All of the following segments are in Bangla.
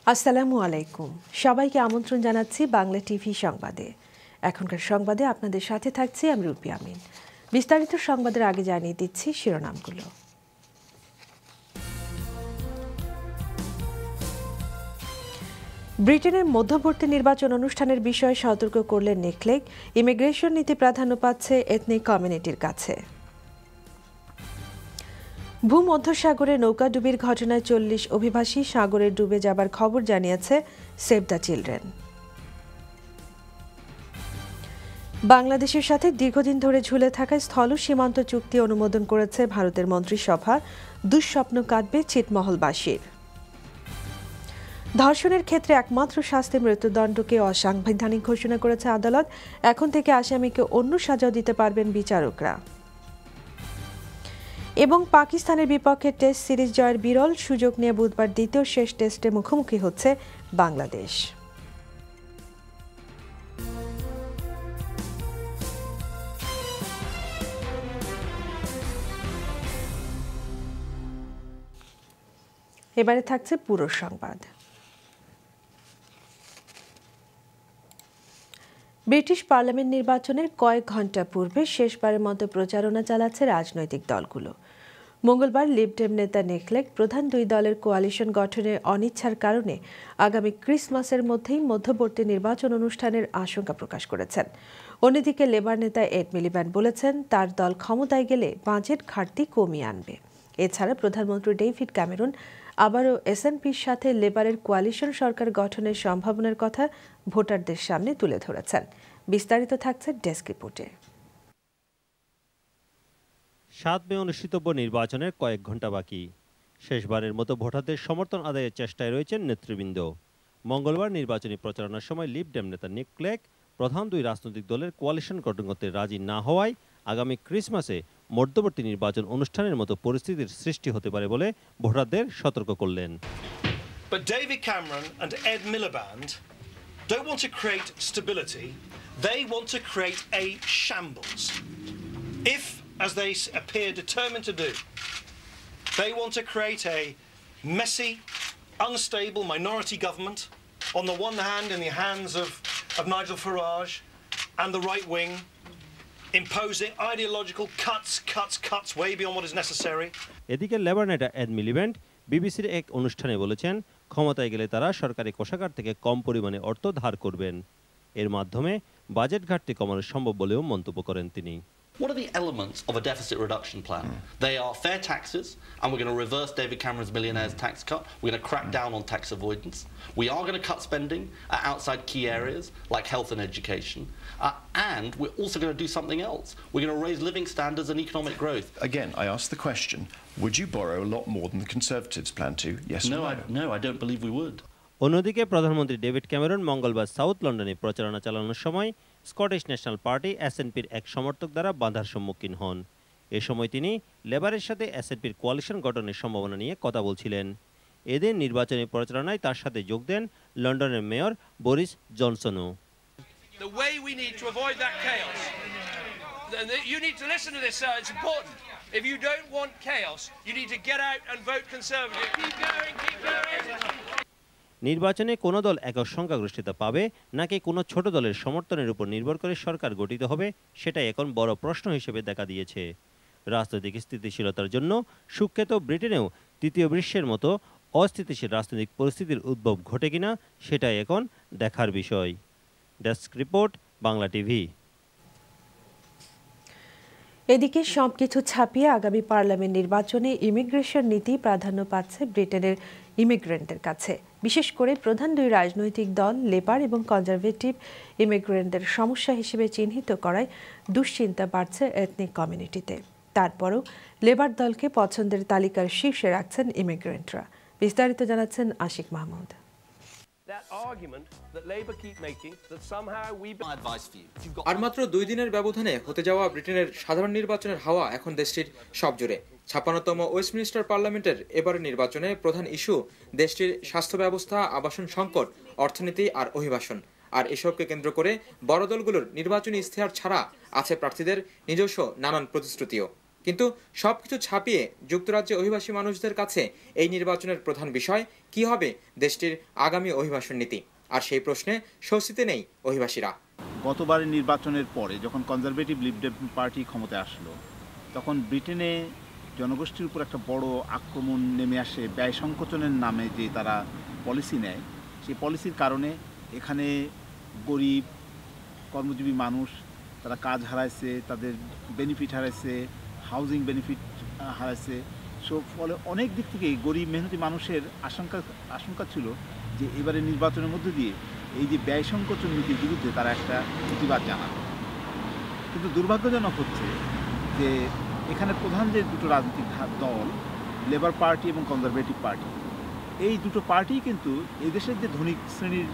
আসসালামু আলাইকুম। সবাইকে আমন্ত্রণ জানাচ্ছি বাংলা টিভি সংবাদে। এখনকার সংবাদে আপনাদের সাথে থাকছি আমি রূপী আমিন। বিস্তারিত সংবাদের আগে জানিয়ে দিচ্ছি শিরোনামগুলো। ব্রিটেনের মধ্যবর্তী নির্বাচন অনুষ্ঠানের বিষয়ে সতর্ক করলেন নিকলেগ। ইমিগ্রেশন নীতি প্রাধান্য পাচ্ছে এথনিক কমিউনিটির কাছে। ভূমধ্যসাগরে নৌকাডুবির ঘটনায় 40 অভিবাসী সাগরে ডুবে যাবার খবর জানিয়েছে সেভ দ্য চিলড্রেন। বাংলাদেশের সাথে দীর্ঘদিন ধরে ঝুলে থাকা স্থল সীমান্ত চুক্তি অনুমোদন করেছে ভারতের মন্ত্রিসভা। দুঃস্বপ্ন কাটবে ছিটমহলবাসীর। ধর্ষণের ক্ষেত্রে একমাত্র শাস্তি মৃত্যুদণ্ডকে অসাংবিধানিক ঘোষণা করেছে আদালত। এখন থেকে আসামিকে অন্য সাজাও দিতে পারবেন বিচারকরা। এবং পাকিস্তানের বিপক্ষে টেস্ট সিরিজ জয়ের বিরল সুযোগ নিয়ে বুধবার দ্বিতীয় শেষ টেস্টে মুখোমুখি হচ্ছে বাংলাদেশ। এবারে থাকছে পুরো সংবাদ। ব্রিটিশ পার্লামেন্ট নির্বাচনের কয়েক ঘণ্টা পূর্বে শেষবারের মতো প্রচারণা চালাচ্ছে রাজনৈতিক দলগুলো। মঙ্গলবার লিবডেম নেতা নিকলেগ প্রধান দুই দলের কোয়ালিশন গঠনের অনিচ্ছার কারণে আগামী ক্রিসমাসের মধ্যেই মধ্যবর্তী নির্বাচন অনুষ্ঠানের আশঙ্কা প্রকাশ করেছেন। অন্যদিকে লেবার নেতা এড মিলিব্যান্ড বলেছেন তার দল ক্ষমতায় গেলে বাজেট ঘাটতি কমিয়ে আনবে। এছাড়া প্রধানমন্ত্রী ডেভিড ক্যামেরন আবারও এসএনপির সাথে লেবারের কোয়ালিশন সরকার গঠনের সম্ভাবনার কথা ভোটারদের সামনে তুলে ধরেছেন। বিস্তারিত থাকছে ডেস্ক রিপোর্টে। 7 মে অনুষ্ঠিতব্য নির্বাচনের কয়েক ঘণ্টা বাকি। শেষবারের মতো ভোটারদের সমর্থন আদায়ের চেষ্টায় রয়েছেন নেতৃবৃন্দ। মঙ্গলবার নির্বাচনী প্রচারণার সময় লিবডেম নেতা নিকলেগ প্রধান দুই রাজনৈতিক দলের কোয়ালিশন গঠন করতে রাজি না হওয়ায় আগামী ক্রিসমাসে মধ্যবর্তী নির্বাচন অনুষ্ঠানের মতো পরিস্থিতির সৃষ্টি হতে পারে বলে ভোটারদের সতর্ক করলেন। But David Cameron and Ed Miliband don't want to create stability, they want to create a shambles. If, as they appear determined to do, they want to create a messy, unstable minority government, on the one hand in the hands of Nigel Farage and the right wing, imposing ideological cuts way beyond what is necessary. এদিকে লেবার নেতা এড মিলিব্যান্ড বিবিসির এক অনুষ্ঠানে বলেছেন ক্ষমতায় গেলে তারা সরকারি কোষাগার থেকে কম পরিমাণে অর্থ ধার করবেন। এর মাধ্যমে বাজেট ঘাটতি কমানো সম্ভব বলেও মন্তব্য করেন তিনি। What are the elements of a deficit reduction plan? They are fair taxes, and we're going to reverse David Cameron's millionaires tax cut. We're going to crack down on tax avoidance. We are going to cut spending outside key areas like health and education. And we're also going to do something else. We're going to raise living standards and economic growth. Again, I ask the question, would you borrow a lot more than the Conservatives plan to? Yes or no? No, I don't believe we would. অন্যদিকে প্রধানমন্ত্রী ডেভিড ক্যামেরন মঙ্গলবার সাউথ লন্ডনে প্রচারণা চালানোর সময় স্কটিশ ন্যাশনাল পার্টি এসএনপির এক সমর্থক দ্বারা বাধার সম্মুখীন হন। এ সময় তিনি লেবারের সাথে এসএনপির কোয়ালিশন গঠনের সম্ভাবনা নিয়ে কথা বলছিলেন। এদিন নির্বাচনী প্রচারণায় তার সাথে যোগ দেন লন্ডনের মেয়র বরিস জনসনও। The way we need to avoid that chaos. You need to listen to this, sir. It's important. If you don't want chaos, you need to get out and vote Conservative. Keep going, keep going. নির্বাচনে কোনো দল একক সংখ্যাগরিষ্ঠতা পাবে নাকি কোনো ছোট দলের সমর্থনের উপর নির্ভর করে সরকার গঠিত হবে, সেটাই এখন বড় প্রশ্ন হিসেবে দেখা দিয়েছে। রাজনৈতিক স্থিতিশীলতার জন্য সুখ্যাত ব্রিটেনেও তৃতীয় বিশ্বের মতো অস্থিতিশীল রাজনৈতিক পরিস্থিতির উদ্ভব ঘটে কিনা সেটাই এখন দেখার বিষয়। Desk report, Bangla TV. এদিকে সবকিছু ছাপিয়ে আগামী পার্লামেন্ট নির্বাচনে ইমিগ্রেশন নীতি প্রাধান্য পাচ্ছে ব্রিটেনের ইমিগ্রেন্টদের কাছে। বিশেষ করে প্রধান দুই রাজনৈতিক দল লেবার এবং কনজারভেটিভ ইমিগ্রেন্টদের সমস্যা হিসেবে চিহ্নিত করায় দুশ্চিন্তা বাড়ছে এথনিক কমিউনিটিতে। তারপরও লেবার দলকে পছন্দের তালিকার শীর্ষে রাখছেন ইমিগ্রেন্টরা। বিস্তারিত জানাচ্ছেন আশিক মাহমুদ। আর মাত্র 2 দিনের ব্যবধানে হতে যাওয়া ব্রিটেনের সাধারণ নির্বাচনের হাওয়া এখন দেশটির সব জুড়ে। 56তম ওয়েস্টমিনিস্টার পার্লামেন্টের এবারের নির্বাচনে প্রধান ইস্যু দেশটির স্বাস্থ্য ব্যবস্থা, আবাসন সংকট, অর্থনীতি আর অভিবাসন। আর এসবকে কেন্দ্র করে বড় দলগুলোর নির্বাচনী ইশতেহার ছাড়া আছে প্রার্থীদের নিজস্ব নানান প্রতিশ্রুতিও। কিন্তু সবকিছু ছাপিয়ে যুক্তরাজ্যে অভিবাসী মানুষদের কাছে এই নির্বাচনের প্রধান বিষয় কি হবে দেশটির আগামী অভিবাসন নীতি, আর সেই প্রশ্নে স্বস্তিতে নেই অভিবাসীরা। গতবারের নির্বাচনের পরে যখন কনজারভেটিভ লিবারেল পার্টি ক্ষমতায় আসলো, তখন ব্রিটেনে জনগোষ্ঠীর উপর একটা বড় আক্রমণ নেমে আসে ব্যয় সংকোচনের নামে যে তারা পলিসি নেয়। সেই পলিসির কারণে এখানে গরিব কর্মজীবী মানুষ তারা কাজ হারাইছে, তাদের বেনিফিট হারাইছে, হাউজিং বেনিফিট হারাইছে। সো ফলে অনেক দিক থেকেই গরিব মেহনতি মানুষের আশঙ্কা ছিল যে এবারে নির্বাচনের মধ্যে দিয়ে এই যে ব্যয় সংকোচন নীতির বিরুদ্ধে তারা একটা প্রতিবাদ জানাবে। কিন্তু দুর্ভাগ্যজনক হচ্ছে যে এখানে প্রধান যে দুটো রাজনৈতিক দল, লেবার পার্টি এবং কনজারভেটিভ পার্টি, এই দুটো পার্টি কিন্তু এই দেশের যে ধনিক শ্রেণীর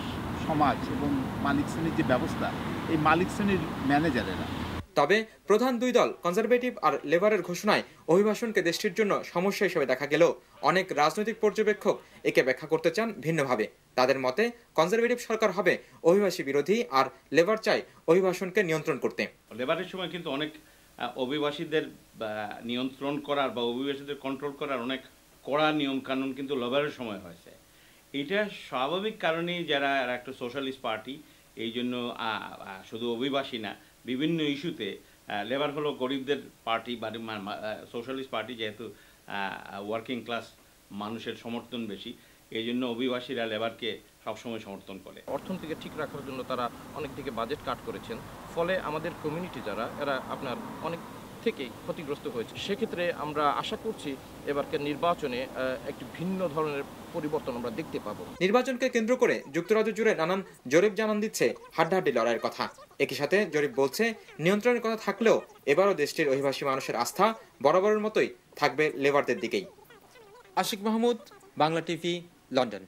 সমাজ এবং মালিক শ্রেণীর যে ব্যবস্থা, এই মালিক শ্রেণীর ম্যানেজারেরা। তবে প্রধান দুই দল কনজারভেটিভ আর লেবারের ঘোষণায় অভিবাসনকে দেশটির জন্য সমস্যা হিসেবে দেখা গেলেও অনেক রাজনৈতিক পর্যবেক্ষক একে ব্যাখ্যা করতে চান ভিন্নভাবে। তাদের মতে কনজারভেটিভ সরকার হবে অভিবাসী বিরোধী, আর লেবার চায় অভিবাসনকে নিয়ন্ত্রণ করতে। লেবারের সময় কিন্তু অনেক অভিবাসীদের নিয়ন্ত্রণ করার বা অভিবাসীদের কন্ট্রোল করার অনেক কড়া নিয়ম কানুন কিন্তু লেবারের সময় হয়েছে। এটা স্বাভাবিক কারণেই যারা একটা সোশ্যালিস্ট পার্টি, এই জন্য শুধু অভিবাসী না, বিভিন্ন ইস্যুতে লেবার হলো গরিবদের পার্টি বা সোশ্যালিস্ট পার্টি, যেহেতু ওয়ার্কিং ক্লাস মানুষের সমর্থন বেশি, এই জন্য অভিবাসীরা লেবারকে সবসময় সমর্থন করে। অর্থনীতিকে ঠিক রাখার জন্য তারা অনেক দিকে বাজেট কাট করেছেন, ফলে আমাদের কমিউনিটি যারা এরা আপনার অনেক থেকেই ক্ষতিগ্রস্ত হয়েছে। সেক্ষেত্রে আমরা আশা করছি এবারকার নির্বাচনে একটি ভিন্ন ধরনের পরিবর্তন আমরা দেখতে পাবো। নির্বাচনকে কেন্দ্র করে যুক্তরাজ্য জুড়ে নানান জরিপ জানান দিচ্ছে হাড্ডাহাড্ডি লড়াইয়ের কথা। একই সাথে জরিপ বলছে নিয়ন্ত্রণের কথা থাকলেও এবারও দেশটির অভিবাসী মানুষের আস্থা বরাবরের মতোই থাকবে লেবারদের দিকেই। Ashiq Mahmud, Bangla TV, London.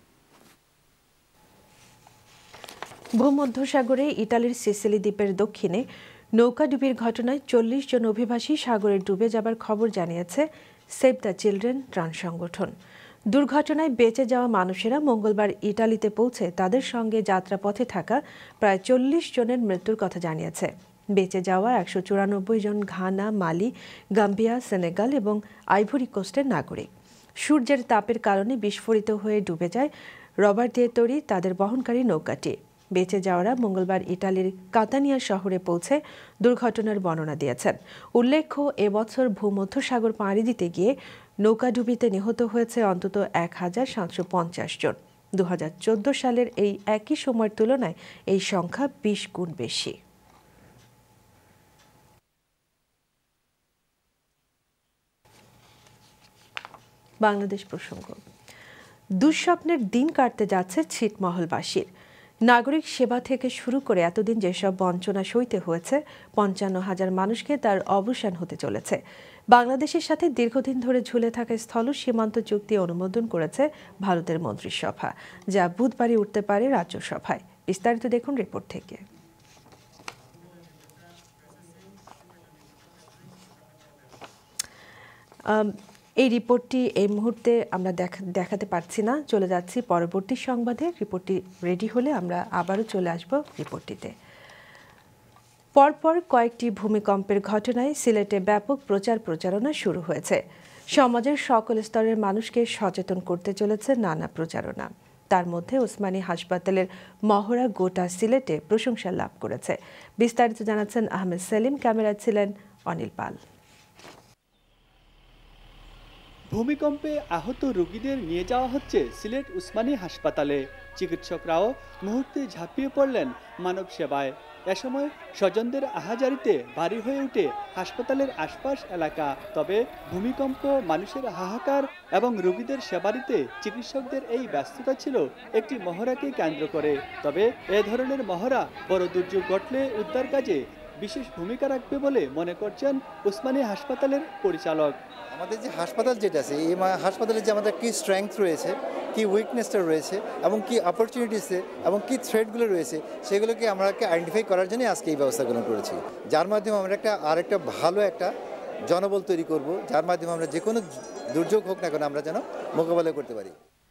ভূমধ্যসাগরে ইতালির সিসিলি দ্বীপের দক্ষিণে নৌকাডুবির ঘটনায় 40 জন অভিবাসী সাগরে ডুবে যাবার খবর জানিয়েছে সেভ দ্য চিলড্রেন ত্রাণ সংগঠন। দুর্ঘটনায় বেঁচে যাওয়া মানুষেরা মঙ্গলবার ইটালিতে পৌঁছে তাদের সঙ্গে যাত্রাপথে থাকা প্রায় 40 জনের মৃত্যুর কথা জানিয়েছে। বেঁচে যাওয়া 194 জন ঘানা, মালি, গাম্বিয়া, সেনেগাল এবং আইভরি কোস্টের নাগরিক। সূর্যের তাপের কারণে বিস্ফোরিত হয়ে ডুবে যায় রবার দিয়ে তৈরি তাদের বহনকারী নৌকাটি। বেঁচে যাওয়ারা মঙ্গলবার ইটালির কাতানিয়া শহরে পৌঁছে দুর্ঘটনার বর্ণনা দিয়েছেন। উল্লেখ্য, এবছর ভূমধ্যসাগর পাড়ি দিতে গিয়ে নৌকাডুবিতে নিহত হয়েছে অন্তত 1750 জন। 2014 সালের এই একই সময়ের তুলনায় এই সংখ্যা 20 গুণ বেশি। বাংলাদেশ প্রসঙ্গ। দুঃস্বপ্নের দিন কাটতে যাচ্ছে ছিটমহলবাসীর। নাগরিক সেবা থেকে শুরু করে এতদিন যেসব বঞ্চনা সইতে হয়েছে, 55,000 মানুষকে তার অবসান হতে চলেছে। বাংলাদেশের সাথে দীর্ঘদিন ধরে ঝুলে থাকা স্থল সীমান্ত চুক্তি অনুমোদন করেছে ভারতের মন্ত্রিসভা, যা বুধবারই উঠতে পারে রাজ্যসভায়। বিস্তারিত দেখুন রিপোর্ট থেকে। এই রিপোর্টটি এই মুহূর্তে আমরা দেখাতে পারছি না, চলে যাচ্ছি পরবর্তী সংবাদে। রিপোর্টটি রেডি হলে আমরা আবারও চলে আসব রিপোর্টটিতে। পরপর কয়েকটি ভূমিকম্পের ঘটনায় সিলেটে ব্যাপক প্রচারণা শুরু হয়েছে। সমাজের সকল স্তরের মানুষকে সচেতন করতে চলেছে নানা প্রচারণা। তার মধ্যে ওসমানী হাসপাতালের মহড়া গোটা সিলেটে প্রশংসা লাভ করেছে। বিস্তারিত জানাচ্ছেন আহমেদ সেলিম, ক্যামেরায় ছিলেন অনিল পাল। ভূমিকম্পে আহত রোগীদের নিয়ে যাওয়া হচ্ছে সিলেট ওসমানী হাসপাতালে। চিকিৎসকরাও মুহূর্তে ঝাঁপিয়ে পড়লেন মানব সেবায়। এ সময় স্বজনদের আহাজারিতে ভারী হয়ে ওঠে হাসপাতালের আশপাশ এলাকা। তবে ভূমিকম্প, মানুষের হাহাকার এবং রোগীদের সেবারিতে চিকিৎসকদের এই ব্যস্ততা ছিল একটি মহড়াকে কেন্দ্র করে। তবে এ ধরনের মহড়া বড় দুর্যোগ ঘটলে উদ্ধার কাজে বিশেষ ভূমিকা রাখবে বলে মনে করছেন ওসমানী হাসপাতালের পরিচালক। আমাদের যে হাসপাতাল যেটা আছে, এই হাসপাতালে যে আমাদের কী স্ট্রেংথ রয়েছে, কী উইকনেসটা রয়েছে এবং কী অপরচুনিটিসে এবং কী থ্রেটগুলো রয়েছে, সেগুলোকে আমরাকে আইডেন্টিফাই করার জন্যই আজকে এই ব্যবস্থাগুলো করেছি, যার মাধ্যমে আমরা একটা ভালো একটা জনবল তৈরি করব, যার মাধ্যমে আমরা যে কোনো দুর্যোগ হোক না কেন আমরা যেন মোকাবেলা করতে পারি।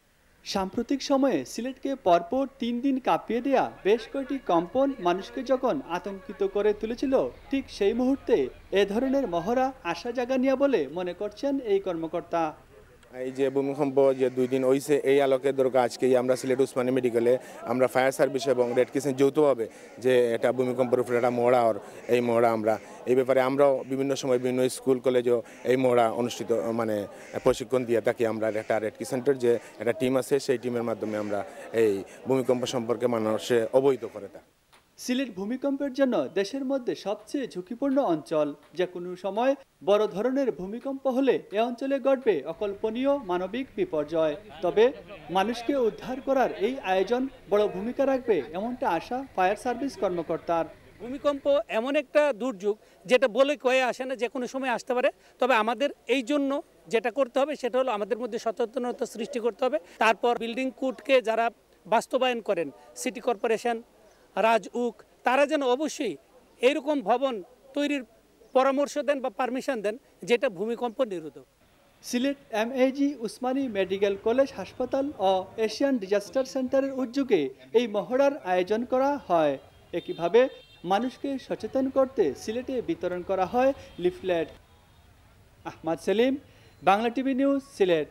সাম্প্রতিক সময়ে সিলেটকে পরপর 3 দিন কাঁপিয়ে দেয়া বেশ কয়েকটি কম্পন মানুষকে যখন আতঙ্কিত করে তুলেছিল, ঠিক সেই মুহূর্তে এ ধরনের মহড়া আশা জাগানিয়া বলে মনে করছেন এই কর্মকর্তা। এই যে ভূমিকম্প যে 2 দিন হয়েছে, এই আলোকে দরকার আজকেই আমরা সিলেট উসমানী মেডিকেলে আমরা ফায়ার সার্ভিস এবং রেড ক্রিসেন্ট যৌথভাবে যে এটা ভূমিকম্পের উপরে একটা মহড়া, এই মহড়া আমরা এই ব্যাপারে আমরাও বিভিন্ন সময় বিভিন্ন স্কুল কলেজেও এই মহড়া অনুষ্ঠিত মানে প্রশিক্ষণ দিয়ে থাকি। আমরা একটা রেড ক্রিসেন্টের যে একটা টিম আছে, সেই টিমের মাধ্যমে আমরা এই ভূমিকম্প সম্পর্কে মানুষে অবহিত করে থাকি। সিলেট ভূমিকম্পের জন্য দেশের মধ্যে সবচেয়ে ঝুঁকিপূর্ণ অঞ্চল। যে কোনো সময় বড় ধরনের ভূমিকম্প হলে এ অঞ্চলে ঘটবে অকল্পনীয় মানবিক বিপর্যয়। তবে মানুষকে উদ্ধার করার এই আয়োজন বড় ভূমিকা রাখবে এমনটা আশা ফায়ার সার্ভিস কর্মকর্তার। ভূমিকম্প এমন একটা দুর্যোগ যেটা বলে কয়ে আসে না, যে কোনো সময় আসতে পারে। তবে আমাদের এই জন্য যেটা করতে হবে সেটা হলো আমাদের মধ্যে সচেতনতা সৃষ্টি করতে হবে। তারপর বিল্ডিং কোডকে যারা বাস্তবায়ন করেন, সিটি কর্পোরেশন, রাজউক, তারা যেন অবশ্যই এইরকম ভবন তৈরির পরামর্শ দেন বা পারমিশন দেন যেটা ভূমিকম্প নিরোধক। Sylhet MAG Osmani medical college হাসপাতাল ও এশিয়ান ডিজাস্টার সেন্টারের উদ্যোগে এই মহড়ার আয়োজন করা হয়। একইভাবে মানুষকে সচেতন করতে সিলেটে বিতরণ করা হয় leaflet. Ahmed Selim, Bangla TV news, Sylhet.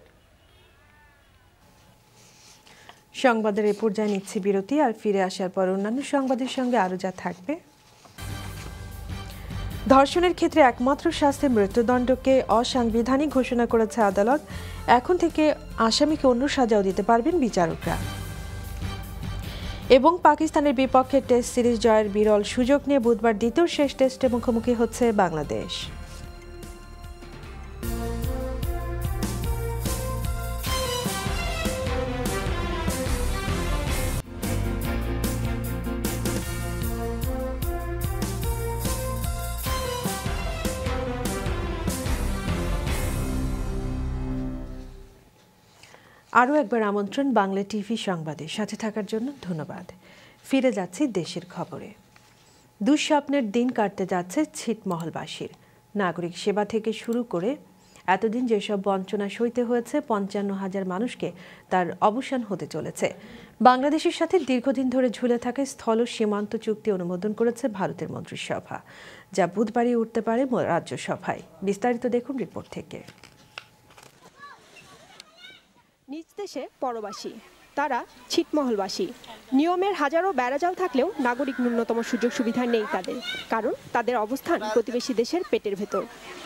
সংবাদের এই পর্যায়ে নিচ্ছি বিরতি, আর ফিরে আসার পর অন্যান্য সংবাদের সঙ্গে আরও যা থাকবে। ধর্ষণের ক্ষেত্রে একমাত্র শাস্তি মৃত্যুদণ্ডকে অসাংবিধানিক ঘোষণা করেছে আদালত। এখন থেকে আসামিকে অন্য সাজাও দিতে পারবেন বিচারকরা। এবং পাকিস্তানের বিপক্ষে টেস্ট সিরিজ জয়ের বিরল সুযোগ নিয়ে বুধবার দ্বিতীয় শেষ টেস্টে মুখোমুখি হচ্ছে বাংলাদেশ। আরও একবার আমন্ত্রণ বাংলা টিভি সংবাদে সাথে থাকার জন্য ধন্যবাদ। ফিরে যাচ্ছি দেশের খবরে। দুঃস্বপ্নের দিন কাটতে যাচ্ছে ছিটমহলবাসীর। নাগরিক সেবা থেকে শুরু করে এতদিন যেসব বঞ্চনা সইতে হয়েছে ৫৫,০০০ মানুষকে তার অবসান হতে চলেছে। বাংলাদেশের সাথে দীর্ঘদিন ধরে ঝুলে থাকা স্থল সীমান্ত চুক্তি অনুমোদন করেছে ভারতের মন্ত্রিসভা, যা বুধবারই উঠতে পারে রাজ্যসভায়। বিস্তারিত দেখুন রিপোর্ট থেকে। নিজ দেশে পরবাসী, তারা ছিটমহলবাসী। নিয়মের হাজারো বেড়াজাল থাকলেও নাগরিক ন্যূনতম সুযোগ সুবিধা নেই তাদের, কারণ তাদের অবস্থান প্রতিবেশী দেশের পেটের ভেতর।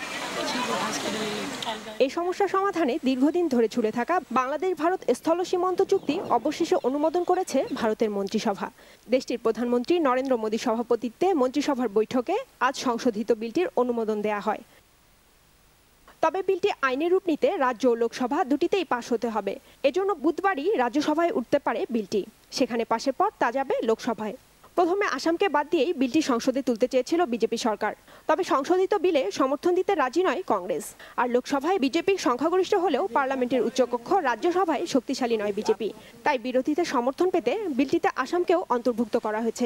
এই সমস্যা সমাধানে দীর্ঘদিন ধরে ঝুলে থাকা বাংলাদেশ ভারত স্থল সীমান্ত চুক্তি অবশেষে অনুমোদন করেছে ভারতের মন্ত্রিসভা। দেশটির প্রধানমন্ত্রী নরেন্দ্র মোদীর সভাপতিত্বে মন্ত্রিসভার বৈঠকে আজ সংশোধিত বিলটির অনুমোদন দেয়া হয়। তবে বিলটি আইনি রূপ নিতে রাজ্য ও লোকসভা দুটিতেই পাশ হতে হবে। এজন্য বুধবারই রাজ্যসভায় উঠতে পারে বিলটি, সেখানে পাশের পর তা যাবে লোকসভায়। প্রথমে আসামকে বাদ দিয়েই বিলটি সংসদে তুলতে চেয়েছিল বিজেপি সরকার। তবে সংশোধিত বিলে সমর্থন দিতে রাজি নয় কংগ্রেস। আর লোকসভায় বিজেপির সংখ্যাগরিষ্ঠ হলেও পার্লামেন্টের উচ্চকক্ষ রাজ্যসভায় শক্তিশালী নয় বিজেপি। তাই বিরোধীদের সমর্থন পেতে বিলটিতে আসামকেও অন্তর্ভুক্ত করা হয়েছে।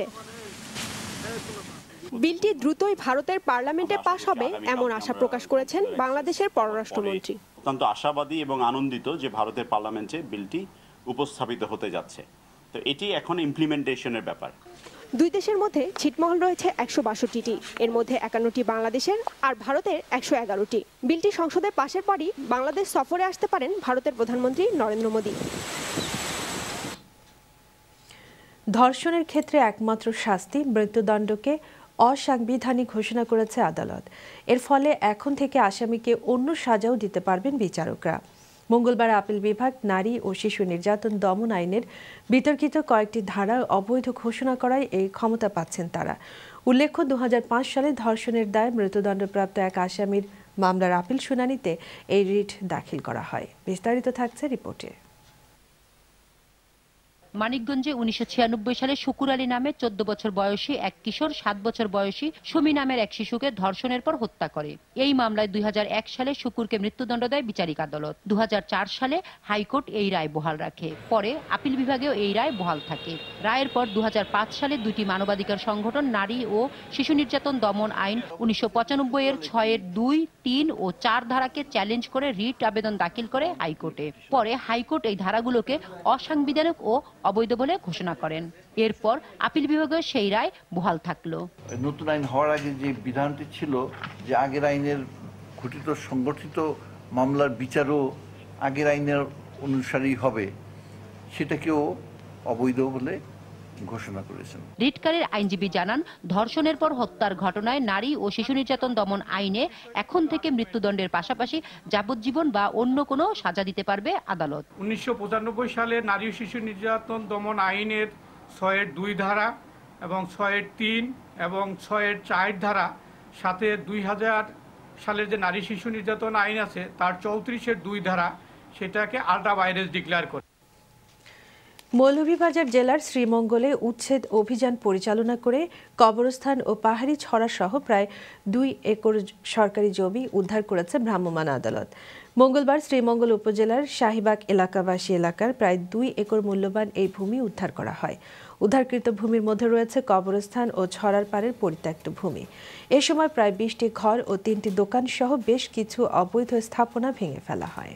বিলটি দ্রুতই ভারতের পার্লামেন্টে পাশ হবে এমন আশা প্রকাশ করেছেন বাংলাদেশের পররাষ্ট্রমন্ত্রী। অত্যন্ত আশাবাদী এবং আনন্দিত যে ভারতের পার্লামেন্টে বিলটি উপস্থাপিত হতে যাচ্ছে। তো এটি এখন ইমপ্লিমেন্টেশনের ব্যাপার। দুই দেশের মধ্যে ছিটমহল রয়েছে ১৬২টি, এর মধ্যে ৫১টি বাংলাদেশের আর ভারতের ১১১টি। বিলটি সংসদে পাশের পরই বাংলাদেশ সফরে আসতে পারেন ভারতের প্রধানমন্ত্রী নরেন্দ্র মোদী। ধর্ষণের ক্ষেত্রে একমাত্র শাস্তি মৃত্যুদণ্ডকে অসাংবিধানিক ঘোষণা করেছে আদালত। এর ফলে এখন থেকে আসামিকে অন্য সাজাও দিতে পারবেন বিচারকরা। মঙ্গলবার আপিল বিভাগ নারী ও শিশু নির্যাতন দমন আইনের বিতর্কিত কয়েকটি ধারা অবৈধ ঘোষণা করায় এই ক্ষমতা পাচ্ছেন তারা। উল্লেখ্য, ২০০৫ সালে ধর্ষণের দায়ে মৃত্যুদণ্ডপ্রাপ্ত এক আসামির মামলার আপিল শুনানিতে এই রিট দাখিল করা হয়। বিস্তারিত থাকছে রিপোর্টে। মানিকগঞ্জে 1996 সালে শুকুর আলী নামে 14 বছর বয়সী এক কিশোর 7 বছর বয়সী সুমি নামের এক শিশুকে ধর্ষণের পর হত্যা করে। এই মামলায় 2001 সালে শুকুরকে মৃত্যুদণ্ড দেয় বিচারিক আদালত। 2004 সালে হাইকোর্ট এই রায় বহাল রাখে। পরে আপিল বিভাগেও এই রায় বহাল থাকে। রায়ের পর 2005 সালে দুটি মানবাধিকার সংগঠন নারী ও শিশু নির্যাতন দমন আইন 1995 এর 6 এর 2, 3 ও 4 ধারাকে চ্যালেঞ্জ করে রিট আবেদন দাখিল করে হাইকোর্টে। পরে হাইকোর্ট এই ধারাগুলোকে অসাংবিধানিক ও অবৈধ বলে ঘোষণা করেন। এরপর আপিল বিভাগে সেই রায় বহাল থাকলো। নতুন আইন হওয়ার আগে যে বিধানটি ছিল যে আগের আইনের ঘটিত সংগঠিত মামলার বিচারও আগের আইনের অনুসারেই হবে, সেটাকেও অবৈধ বলে ঘোষণা করেছেন। রিটকারীর আইনজীবী জানান, ধর্ষণের পর হত্যার ঘটনায় নারী ও শিশু নির্যাতন দমন আইনে এখন থেকে মৃত্যুদণ্ডের পাশাপাশি যাবজ্জীবন বা অন্য কোনো সাজা দিতে পারবে আদালত। 1995 সালে নারী ও শিশু নির্যাতন দমন আইনের 6 এর 2 ধারা এবং 6 এর 3 এবং 6 এর 4 ধারা, সাথে 2000 সালের যে নারী শিশু নির্যাতন আইন আছে তার 34 এর 2 ধারা, সেটাকে আল্ট্রা ভাইরাস ডিক্লেয়ার করে। মৌলভীবাজার জেলার শ্রীমঙ্গলে উচ্ছেদ অভিযান পরিচালনা করে কবরস্থান ও পাহাড়ি ছড়া সহ প্রায় 2 একর সরকারি জমি উদ্ধার করেছে ভ্রাম্যমাণ আদালত। মঙ্গলবার শ্রীমঙ্গল উপজেলার শাহীবাগ এলাকাবাসী এলাকার প্রায় 2 একর মূল্যবান এই ভূমি উদ্ধার করা হয়। উদ্ধারকৃত ভূমির মধ্যে রয়েছে কবরস্থান ও ছড়ার পাড়ের পরিত্যক্ত ভূমি। এ সময় প্রায় 20টি ঘর ও 3টি দোকান সহ বেশ কিছু অবৈধ স্থাপনা ভেঙে ফেলা হয়।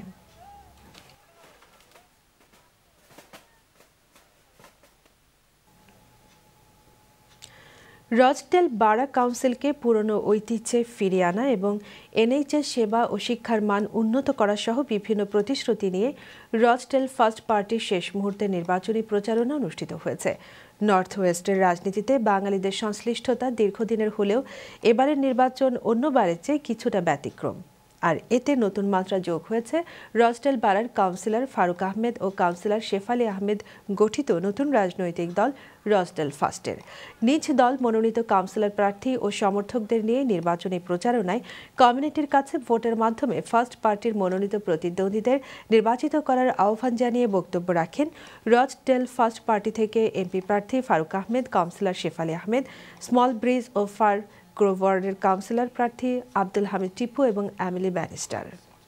রজডেল বারা কাউন্সিলকে পুরনো ঐতিহ্যে ফিরিয়ে আনা এবং এনএইচএস সেবা ও শিক্ষার মান উন্নত করা সহ বিভিন্ন প্রতিশ্রুতি নিয়ে রজডেল ফার্স্ট পার্টির শেষ মুহূর্তে নির্বাচনী প্রচারণা অনুষ্ঠিত হয়েছে। নর্থ ওয়েস্টের রাজনীতিতে বাঙালিদের সংশ্লিষ্টতা দীর্ঘদিনের হলেও এবারের নির্বাচন অন্যবারের চেয়ে কিছুটা ব্যতিক্রম। আর এতে নতুন মাত্রা যোগ হয়েছে রজডেল বারার কাউন্সিলর ফারুক আহমেদ ও কাউন্সিলর শেফালি আহমেদ গঠিত নতুন রাজনৈতিক দল রজডেল ফার্স্টের। নিজ দল মনোনীত কাউন্সিলর প্রার্থী ও সমর্থকদের নিয়ে নির্বাচনী প্রচারণায় কমিউনিটির কাছে ভোটের মাধ্যমে ফার্স্ট পার্টির মনোনীত প্রতিদ্বন্দ্বীদের নির্বাচিত করার আহ্বান জানিয়ে বক্তব্য রাখেন রজডেল ফার্স্ট পার্টি থেকে এমপি প্রার্থী Faruk Ahmed, councillor Shefali Ahmed, Smallbridge ও ফার গ্রোভার্ডের কাউন্সিলর প্রার্থী আব্দুল হামিদ টিপু এবং Emily Bannister.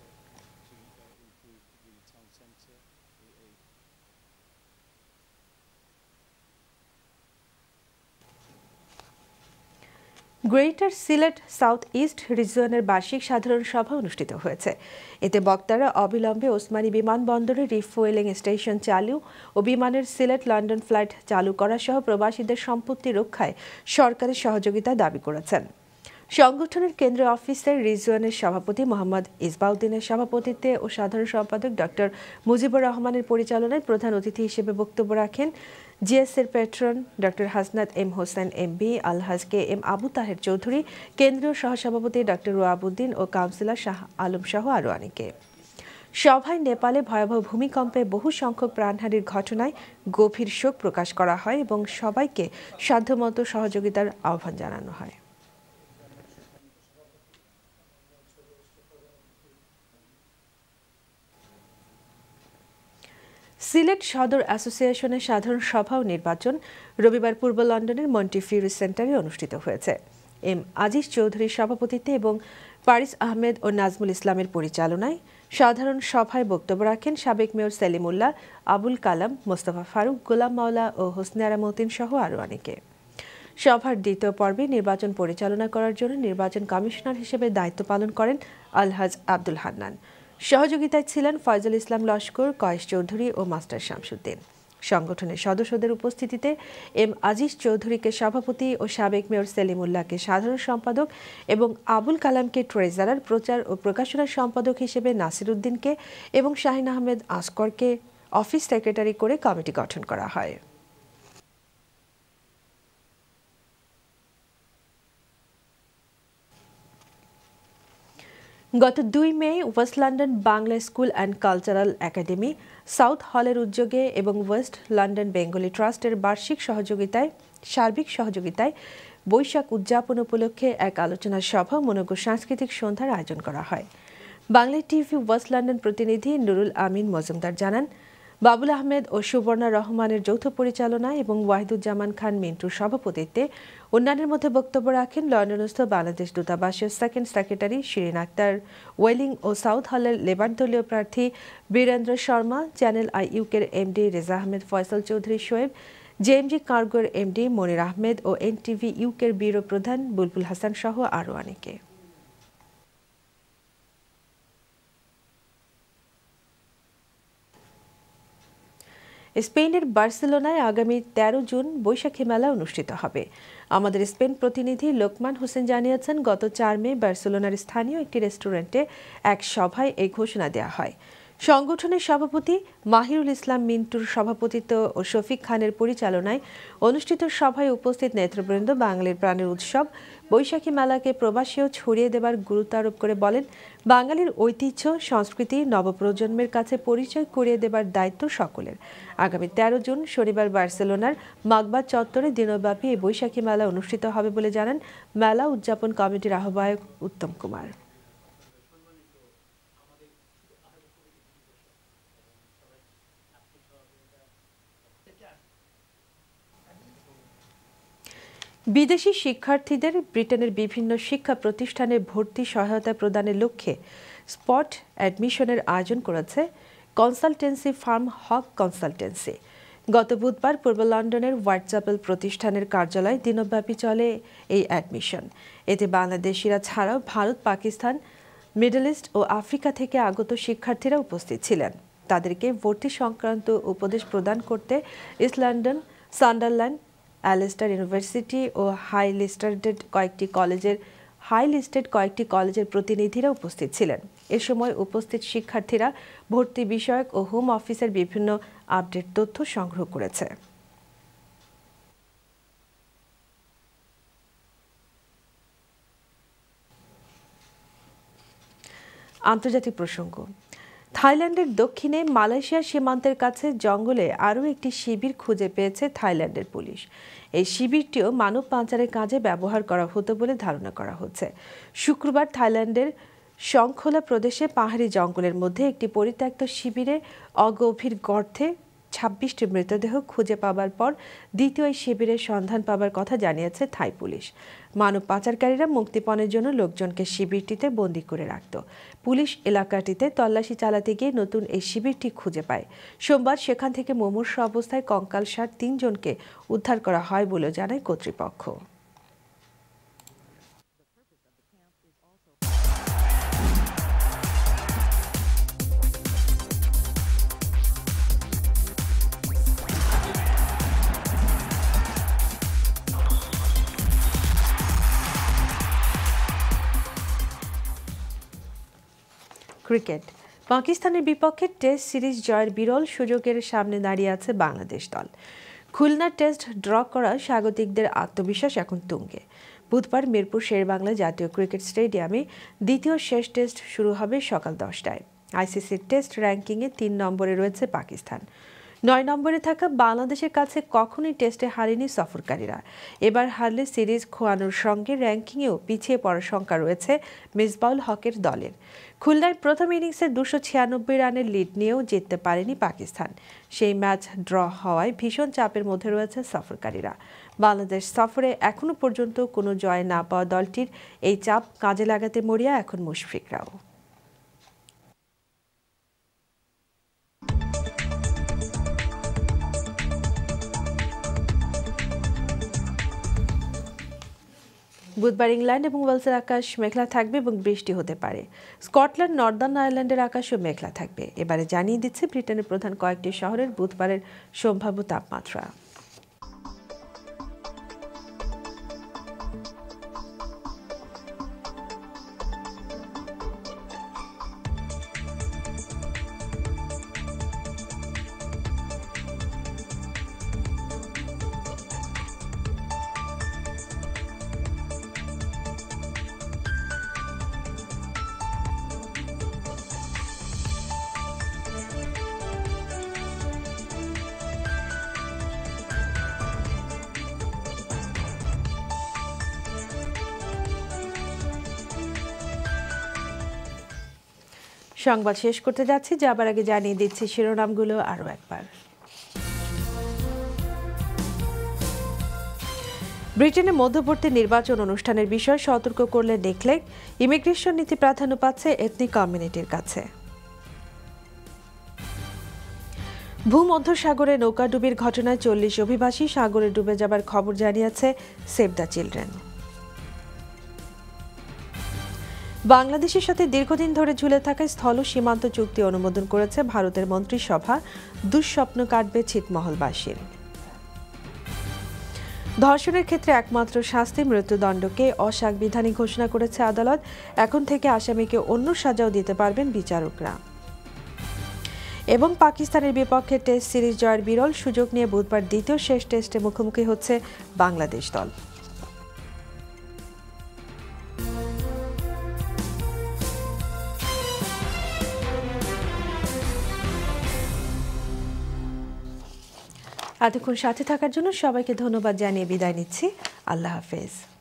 Greater Sylhet south east রিজিয়নের বার্ষিক সাধারণ সভা অনুষ্ঠিত হয়েছে। এতে বক্তারা অবিলম্বে ওসমানী বিমানবন্দরে রিফুয়েলিং স্টেশন চালু ও বিমানের সিলেট লন্ডন ফ্লাইট চালু করা সহ প্রবাসীদের সম্পত্তি রক্ষায় সরকারের সহযোগিতা দাবি করেছেন। সংগঠনের কেন্দ্রীয় অফিসের রিজিয়নের সভাপতি মোহাম্মদ ইসবাউদ্দিনের সভাপতিত্বে ও সাধারণ সম্পাদক ডক্টর মুজিবুর রহমানের পরিচালনায় প্রধান অতিথি হিসেবে বক্তব্য রাখেন জিএসের patron doctor Hasnat M Hossain MB, Alhaj K M Abu Taher Chowdhury, কেন্দ্রীয় সহসভাপতি ডক্টর রুয়াবুদ্দিন ও কাউন্সিলর শাহ আলম সহ আরও অনেকে। সভায় নেপালে ভয়াবহ ভূমিকম্পে বহু সংখ্যক প্রাণহানির ঘটনায় গভীর শোক প্রকাশ করা হয় এবং সবাইকে সাধ্যমতো সহযোগিতার আহ্বান জানানো হয়। সিলেট সদর অ্যাসোসিয়েশনের সাধারণ সভা ও নির্বাচন রবিবার পূর্ব লন্ডনের মন্টিফিউরি সেন্টারে অনুষ্ঠিত হয়েছে। এম আজিজ চৌধুরীর সভাপতিত্বে এবং পারিস আহমেদ ও নাজমুল ইসলামের পরিচালনায় সাধারণ সভায় বক্তব্য রাখেন সাবেক মেয়র সেলিমুল্লাহ, আবুল কালাম, মোস্তফা ফারুক, গোলাম মাওলা ও হোসনে আরা মতিন সহ আরও অনেকে। সভার দ্বিতীয় পর্বে নির্বাচন পরিচালনা করার জন্য নির্বাচন কমিশনার হিসেবে দায়িত্ব পালন করেন আলহাজ আব্দুল হান্নান। সহযোগিতায় ছিলেন ফয়জুল ইসলাম লস্কর, কয়েস চৌধুরী ও মাস্টার শামসুদ্দিন। সংগঠনের সদস্যদের উপস্থিতিতে এম আজিজ চৌধুরীকে সভাপতি ও সাবেক মেয়র সেলিমুল্লাহকে সাধারণ সম্পাদক এবং আবুল কালামকে ট্রেজারার, প্রচার ও প্রকাশনা সম্পাদক হিসেবে নাসির উদ্দিনকে এবং শাহিন আহমেদ আসকরকে অফিস সেক্রেটারি করে কমিটি গঠন করা হয়। গত 2 May west London Bangla school and cultural academy, south হলের উদ্যোগে এবং ওয়েস্ট লন্ডন বেঙ্গলি ট্রাস্টের সার্বিক সহযোগিতায় বৈশাখ উদযাপন উপলক্ষে এক আলোচনা সভা, মনোজ্ঞ সাংস্কৃতিক সন্ধ্যার আয়োজন করা হয়। বাংলা টিভি ওয়েস্ট লন্ডন প্রতিনিধি নুরুল আমিন মজুমদার জানান, বাবুল আহমেদ ও সুবর্ণা রহমানের যৌথ পরিচালনায় এবং ওয়াহিদুজ্জামান খান মিন্টুর সভাপতিত্বে অন্যান্যের মধ্যে বক্তব্য রাখেন লন্ডনস্থ বাংলাদেশ দূতাবাসের second secretary Shirin Akhtar, Welling ও সাউথ হলের লেবার দলীয় প্রার্থী বীরেন্দ্র শর্মা, চ্যানেল আই ইউকের এমডি রেজা আহমেদ ফয়সাল চৌধুরী শোয়েব, জেএমজি কার্গোর এমডি মনির আহমেদ ও এনটিভি ইউকের ব্যুরো প্রধান বুলবুল হাসান সহ আরও অনেকে। স্পেনের বার্সেলোনায় আগামী 13 জুন বৈশাখী মেলা অনুষ্ঠিত হবে। আমাদের স্পেন প্রতিনিধি লোকমান হোসেন জানিয়েছেন, গত 4 মে বার্সেলোনার স্থানীয় একটি রেস্টুরেন্টে এক সভায় এই ঘোষণা দেওয়া হয়। সংগঠনের সভাপতি মাহিরুল ইসলাম মিন্টুর সভাপতিত্ব ও শফিক খানের পরিচালনায় অনুষ্ঠিত সভায় উপস্থিত নেতৃবৃন্দ বাঙালির প্রাণের উৎসব বৈশাখী মেলাকে প্রবাসীও ছড়িয়ে দেবার গুরুত্ব আরোপ করে বলেন, বাঙালির ঐতিহ্য সংস্কৃতি নবপ্রজন্মের কাছে পরিচয় করিয়ে দেবার দায়িত্ব সকলের। আগামী 13 জুন শনিবার বার্সেলোনার মাগবা চত্বরে দিনব্যাপী এই বৈশাখী মেলা অনুষ্ঠিত হবে বলে জানান মেলা উদযাপন কমিটির আহ্বায়ক উত্তম কুমার। বিদেশি শিক্ষার্থীদের ব্রিটেনের বিভিন্ন শিক্ষা প্রতিষ্ঠানে ভর্তি সহায়তা প্রদানের লক্ষ্যে স্পট অ্যাডমিশনের আয়োজন করেছে কনসালটেন্সি ফার্ম হক কনসালটেন্সি। গত বুধবার পূর্ব লন্ডনের হোয়াইটচ্যাপেল প্রতিষ্ঠানের কার্যালয়ে দিনব্যাপী চলে এই অ্যাডমিশন। এতে বাংলাদেশিরা ছাড়াও ভারত, পাকিস্তান, মিডল ইস্ট ও আফ্রিকা থেকে আগত শিক্ষার্থীরা উপস্থিত ছিলেন। তাদেরকে ভর্তি সংক্রান্ত উপদেশ প্রদান করতে east London, Sunderland, Ulster university ও হাই লিস্টেড কয়েকটি কলেজের প্রতিনিধিরা উপস্থিত ছিলেন। এ সময় উপস্থিত শিক্ষার্থীরা ভর্তি বিষয়ক ও হোম অফিসের বিভিন্ন আপডেট তথ্য সংগ্রহ করেছে। আন্তর্জাতিক প্রসঙ্গ। থাইল্যান্ডের দক্ষিণে মালয়েশিয়া সীমান্তের কাছে জঙ্গলে আরও একটি শিবির খুঁজে পেয়েছে থাইল্যান্ডের পুলিশ। এই শিবিরটিও মানব পাচারের কাজে ব্যবহার করা হতো বলে ধারণা করা হচ্ছে। শুক্রবার থাইল্যান্ডের শংখলা প্রদেশে পাহাড়ি জঙ্গলের মধ্যে একটি পরিত্যক্ত শিবিরে অগভীর গর্তে 26টি মৃতদেহ খুঁজে পাবার পর দ্বিতীয় এই শিবিরের সন্ধান পাবার কথা জানিয়েছে থাই পুলিশ। মানব পাচারকারীরা মুক্তিপণের জন্য লোকজনকে শিবিরটিতে বন্দী করে রাখত। পুলিশ এলাকাটিতে তল্লাশি চালাতে গিয়ে নতুন এই শিবিরটি খুঁজে পায়। সোমবার সেখান থেকে মুমূর্ষু অবস্থায় কঙ্কালসার 3 জনকে উদ্ধার করা হয় বলেও জানায় কর্তৃপক্ষ। ক্রিকেট। পাকিস্তানের বিপক্ষে টেস্ট সিরিজ জয়ের বিরল সুযোগের সামনে দাঁড়িয়ে আছে বাংলাদেশ দল। খুলনা টেস্ট ড্র করা স্বাগতিকদের আত্মবিশ্বাস এখন তুঙ্গে। বুধবার মিরপুর শেরেবাংলা জাতীয় ক্রিকেট স্টেডিয়ামে দ্বিতীয় শেষ টেস্ট শুরু হবে সকাল 10টায়। আইসিসির টেস্ট র্যাঙ্কিংয়ে 3 নম্বরে রয়েছে পাকিস্তান। 9 নম্বরে থাকা বাংলাদেশের কাছে কখনোই টেস্টে হারেনি সফরকারীরা। এবার হারলে সিরিজ খোয়ানোর সঙ্গে র্যাঙ্কিংয়েও পিছিয়ে পড়ার শঙ্কা রয়েছে মিসবাউল হকের দলের। খুলনার প্রথম ইনিংসে 296 রানের লিড নিয়েও জিততে পারেনি পাকিস্তান। সেই ম্যাচ ড্র হওয়ায় ভীষণ চাপের মধ্যে রয়েছে সফরকারীরা। বাংলাদেশ সফরে এখনও পর্যন্ত কোনো জয় না পাওয়া দলটির এই চাপ কাজে লাগাতে মরিয়া এখন মুশফিকরাও। বুধবার ইংল্যান্ড এবং ওয়েলসের আকাশ মেঘলা থাকবে এবং বৃষ্টি হতে পারে। স্কটল্যান্ড, নর্দার্ন আয়ারল্যান্ডের আকাশও মেঘলা থাকবে। এবারে জানিয়ে দিচ্ছে ব্রিটেনের প্রধান কয়েকটি শহরের বুধবারের সম্ভাব্য তাপমাত্রা। সংবাদ শেষ করতে যাচ্ছি, যাবার আগে জানিয়ে দিচ্ছি শিরোনামগুলো আরও একবার। ব্রিটেনে মধ্যবর্তী নির্বাচন অনুষ্ঠানের বিষয়ে সতর্ক করলে নেকলেক, ইমিগ্রেশন নীতি প্রাধান্য পাচ্ছে এথনিক কমিউনিটির কাছে। ভূমধ্যসাগরে নৌকাডুবির ঘটনায় 40 অভিবাসী সাগরে ডুবে যাবার খবর জানিয়েছে সেভ দ্য চিলড্রেন। বাংলাদেশের সাথে দীর্ঘদিন ধরে ঝুলে থাকা স্থল সীমান্ত চুক্তি অনুমোদন করেছে ভারতের মন্ত্রিসভা, দুঃস্বপ্ন কাটবে ছিটমহলবাসীর। ধর্ষণের ক্ষেত্রে একমাত্র শাস্তি মৃত্যুদণ্ডকে অসাংবিধানিক ঘোষণা করেছে আদালত। এখন থেকে আসামিকে অন্য সাজাও দিতে পারবেন বিচারকরা। এবং পাকিস্তানের বিপক্ষে টেস্ট সিরিজ জয়ের বিরল সুযোগ নিয়ে বুধবার দ্বিতীয় শেষ টেস্টে মুখোমুখি হচ্ছে বাংলাদেশ দল। এতক্ষণ সাথে থাকার জন্য সবাইকে ধন্যবাদ জানিয়ে বিদায় নিচ্ছি। আল্লাহ হাফেজ।